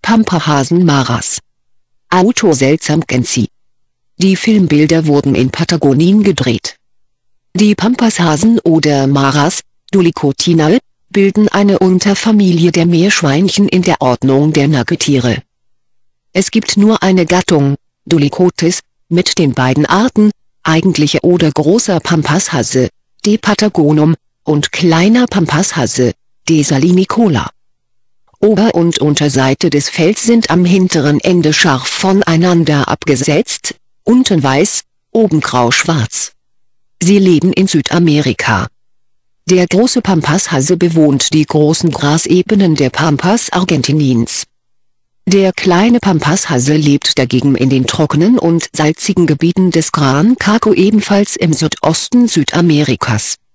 Pampahasen Maras. Autor Seltsam Genzi. Die Filmbilder wurden in Patagonien gedreht. Die Pampashasen oder Maras, Dulicotinae, bilden eine Unterfamilie der Meerschweinchen in der Ordnung der Nagetiere. Es gibt nur eine Gattung, Dulicotis, mit den beiden Arten, eigentliche oder großer Pampashase, D. patagonum, und kleiner Pampashase, D. salinicola. Ober- und Unterseite des Fells sind am hinteren Ende scharf voneinander abgesetzt, unten weiß, oben grau-schwarz. Sie leben in Südamerika. Der große Pampashase bewohnt die großen Grasebenen der Pampas Argentiniens. Der kleine Pampashase lebt dagegen in den trockenen und salzigen Gebieten des Gran Chaco ebenfalls im Südosten Südamerikas.